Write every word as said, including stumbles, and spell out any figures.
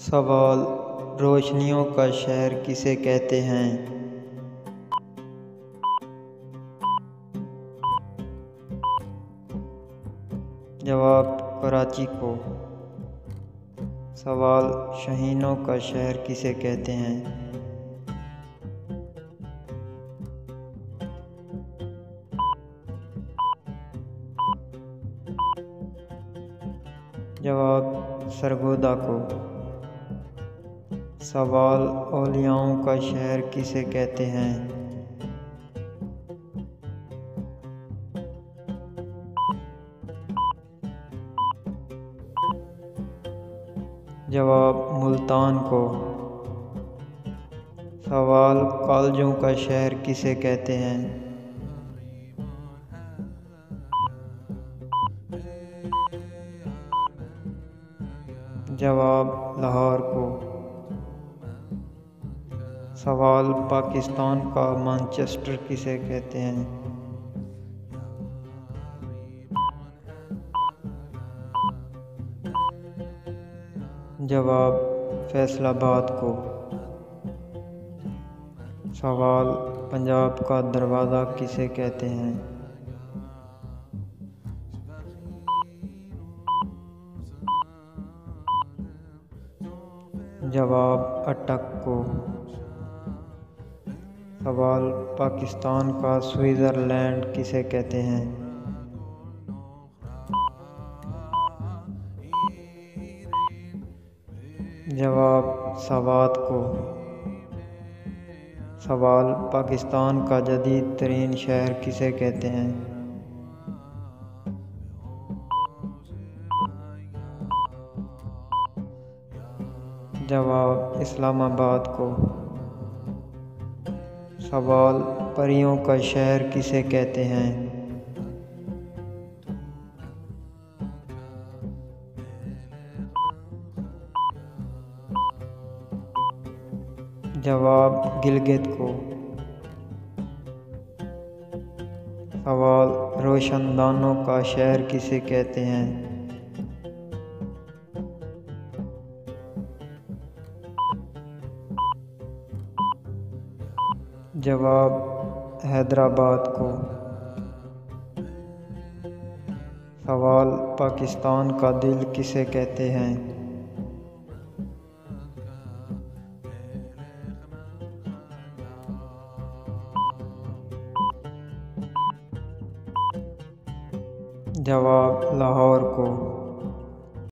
سوال: روشنیوں کا شہر کسے کہتے ہیں؟ جواب: کراچی کو۔ سوال: شاہینوں کا شہر کسے کہتے ہیں؟ جواب: سرگودا کو۔ سوال: اولیاؤں کا شہر کسے کہتے ہیں؟ جواب: ملتان کو۔ سوال: کالجوں کا شہر کسے کہتے ہیں؟ جواب: لاہور کو۔ سوال: پاکستان کا مانچسٹر کسے کہتے ہیں؟ جواب: فیصل آباد کو۔ سوال: پنجاب کا دروازہ کسے کہتے ہیں؟ جواب: اٹک کو۔ سوال: پاکستان کا سوئٹزرلینڈ کسے کہتے ہیں؟ جواب: سوات کو۔ سوال: پاکستان کا جدید ترین شہر کسے کہتے ہیں؟ جواب: اسلام آباد کو۔ سوال: پریوں کا شہر کسے کہتے ہیں؟ جواب: گلگت کو۔ سوال: روشن دانوں کا شہر کسے کہتے ہیں؟ جواب: حیدرآباد کو۔ سوال: پاکستان کا دل کسے کہتے ہیں؟